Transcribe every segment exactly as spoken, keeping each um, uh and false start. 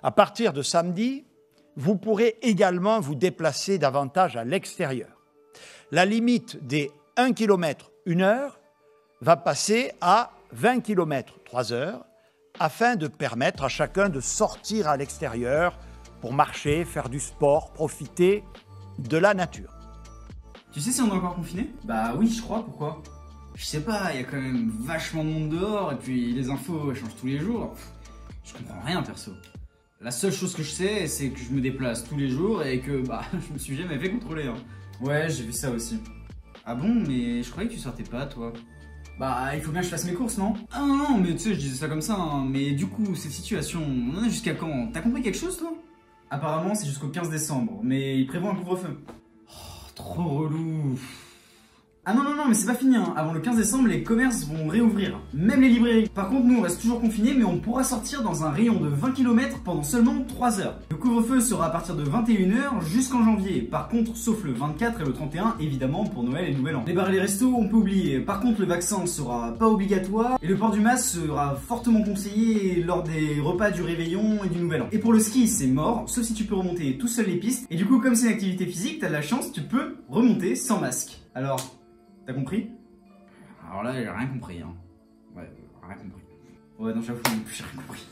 À partir de samedi, vous pourrez également vous déplacer davantage à l'extérieur. La limite des un kilomètre une heure va passer à vingt kilomètres trois heures afin de permettre à chacun de sortir à l'extérieur pour marcher, faire du sport, profiter de la nature. Tu sais si on est encore confiné? Bah oui, je crois, pourquoi? Je sais pas, il y a quand même vachement de monde dehors et puis les infos elles changent tous les jours. Je comprends rien perso. La seule chose que je sais, c'est que je me déplace tous les jours et que bah je me suis jamais fait contrôler. Hein. Ouais, j'ai vu ça aussi. Ah bon, mais je croyais que tu sortais pas toi. Bah il faut bien que je fasse mes courses, non? Ah non, non, mais tu sais, je disais ça comme ça, hein. Mais du coup, cette situation, on en a jusqu'à quand? T'as compris quelque chose toi? Apparemment c'est jusqu'au quinze décembre, mais il prévoit un couvre-feu. Oh, trop relou. Ah non, non, non, mais c'est pas fini, hein. Avant le quinze décembre, les commerces vont réouvrir, même les librairies. Par contre, nous, on reste toujours confinés, mais on pourra sortir dans un rayon de vingt kilomètres pendant seulement trois heures. Le couvre-feu sera à partir de vingt et une heures jusqu'en janvier. Par contre, sauf le vingt-quatre et le trente et un, évidemment, pour Noël et Nouvel An. Les bars et les restos, on peut oublier. Par contre, le vaccin sera pas obligatoire et le port du masque sera fortement conseillé lors des repas du réveillon et du Nouvel An. Et pour le ski, c'est mort, sauf si tu peux remonter tout seul les pistes. Et du coup, comme c'est une activité physique, t'as de la chance, tu peux remonter sans masque. Alors... T'as compris? Alors là, j'ai rien compris, hein. Ouais, rien compris. Ouais, non, j'avoue, j'ai rien compris.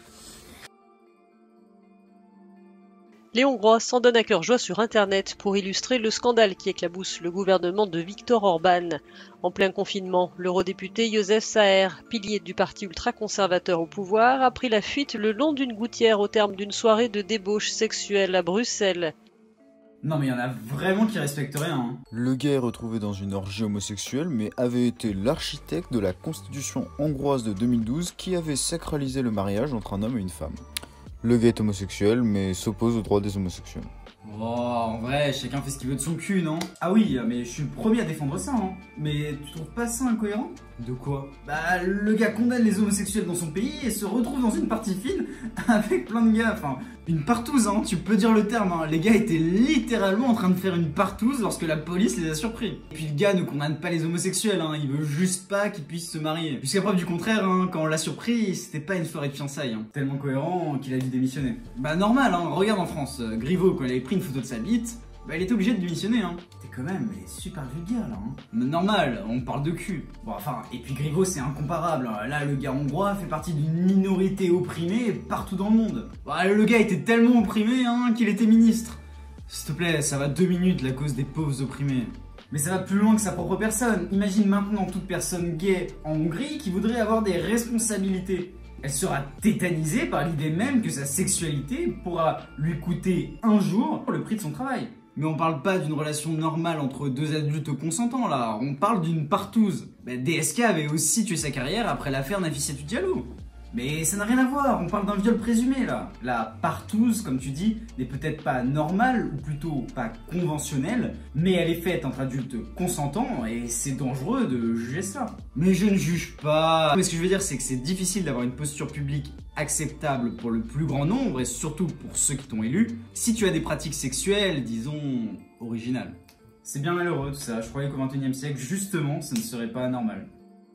Les Hongrois s'en donnent à cœur joie sur Internet pour illustrer le scandale qui éclabousse le gouvernement de Viktor Orban. En plein confinement, l'eurodéputé József Szájer, pilier du parti ultra-conservateur au pouvoir, a pris la fuite le long d'une gouttière au terme d'une soirée de débauche sexuelle à Bruxelles. Non mais il y en a vraiment qui respectent rien. Hein. Le gars est retrouvé dans une orgie homosexuelle mais avait été l'architecte de la constitution hongroise de deux mille douze qui avait sacralisé le mariage entre un homme et une femme. Le gars est homosexuel mais s'oppose aux droits des homosexuels. Oh, en vrai, chacun fait ce qu'il veut de son cul, non? Ah oui, mais je suis le premier à défendre ça, hein. Mais tu trouves pas ça incohérent? De quoi? Bah, le gars condamne les homosexuels dans son pays et se retrouve dans une partie fine avec plein de gars, enfin, une partouze, hein, tu peux dire le terme, hein. Les gars étaient littéralement en train de faire une partouze lorsque la police les a surpris. Et puis le gars ne condamne pas les homosexuels, hein, il veut juste pas qu'ils puissent se marier. Jusqu'à preuve du contraire, hein, quand on l'a surpris, c'était pas une soirée de fiançailles, hein. Tellement cohérent qu'il a dû démissionner. Bah normal, hein, regarde en France, euh, Griveaux, quand il avait pris une photo de sa bite, bah il était obligé de démissionner, hein. T'es quand même mais super vulgaire là, hein. Mais normal, on parle de cul. Bon enfin, et puis Griveaux c'est incomparable, là le gars hongrois fait partie d'une minorité opprimée partout dans le monde. Bah le gars était tellement opprimé, hein, qu'il était ministre. S'il te plaît, ça va deux minutes la cause des pauvres opprimés. Mais ça va plus loin que sa propre personne. Imagine maintenant toute personne gay en Hongrie qui voudrait avoir des responsabilités. Elle sera tétanisée par l'idée même que sa sexualité pourra lui coûter un jour le prix de son travail. Mais on parle pas d'une relation normale entre deux adultes consentants là, on parle d'une partouze. Bah, D S K avait aussi tué sa carrière après l'affaire Nafissatou Diallo. Mais ça n'a rien à voir, on parle d'un viol présumé là. La partouze, comme tu dis, n'est peut-être pas normale, ou plutôt pas conventionnelle, mais elle est faite entre adultes consentants et c'est dangereux de juger ça. Mais je ne juge pas. Mais ce que je veux dire, c'est que c'est difficile d'avoir une posture publique acceptable pour le plus grand nombre et surtout pour ceux qui t'ont élu, si tu as des pratiques sexuelles, disons, originales. C'est bien malheureux tout ça, je croyais qu'au vingt et unième siècle, justement, ça ne serait pas normal.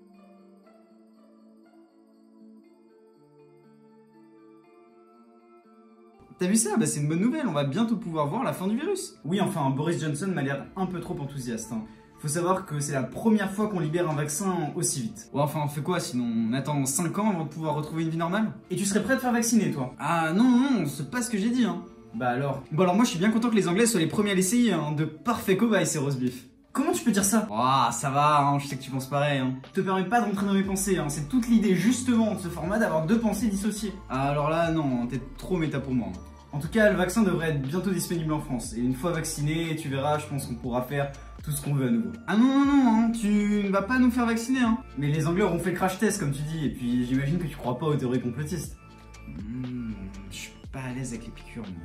T'as vu ça? Bah c'est une bonne nouvelle, on va bientôt pouvoir voir la fin du virus. Oui, enfin, Boris Johnson m'a l'air un peu trop enthousiaste. Hein. Faut savoir que c'est la première fois qu'on libère un vaccin aussi vite. Ouais, enfin, on fait quoi sinon? On attend cinq ans avant de pouvoir retrouver une vie normale? Et tu serais prêt à te faire vacciner, toi? Ah non, non, non, c'est pas ce que j'ai dit, hein. Bah alors? Bon alors moi je suis bien content que les Anglais soient les premiers à l'essayer, hein. De parfaits cobayes ces roast beef. Comment tu peux dire ça? Ah, ça va, hein, je sais que tu penses pareil. Hein. Te permets pas de rentrer dans mes pensées, hein. C'est toute l'idée justement de ce format d'avoir deux pensées dissociées. Ah, alors là, non, t'es trop méta pour moi. En tout cas, le vaccin devrait être bientôt disponible en France. Et une fois vacciné, tu verras, je pense qu'on pourra faire tout ce qu'on veut à nouveau. Ah non, non, non, hein, tu ne vas pas nous faire vacciner. Hein. Mais les Anglais auront fait le crash test, comme tu dis. Et puis j'imagine que tu crois pas aux théories complotistes. Mmh, je suis pas à l'aise avec les piqûres, moi.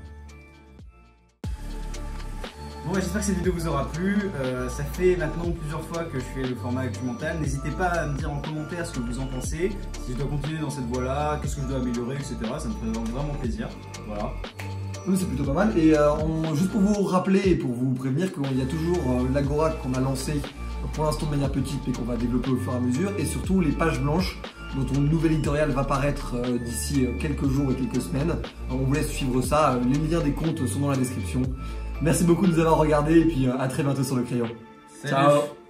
Bon ouais, j'espère que cette vidéo vous aura plu, euh, ça fait maintenant plusieurs fois que je fais le format Actu Mental, n'hésitez pas à me dire en commentaire ce que vous en pensez, si je dois continuer dans cette voie là, qu'est-ce que je dois améliorer, et cetera. Ça me ferait vraiment plaisir, voilà. Oui, c'est plutôt pas mal, et euh, on, juste pour vous rappeler et pour vous prévenir qu'il y a toujours euh, l'Agora qu'on a lancé pour l'instant de manière petite mais qu'on va développer au fur et à mesure, et surtout les pages blanches dont ton nouvel éditorial va paraître euh, d'ici euh, quelques jours et quelques semaines. Alors, on vous laisse suivre ça, les liens des comptes sont dans la description. Merci beaucoup de nous avoir regardés et puis euh, à très bientôt sur le crayon. Salut. Ciao.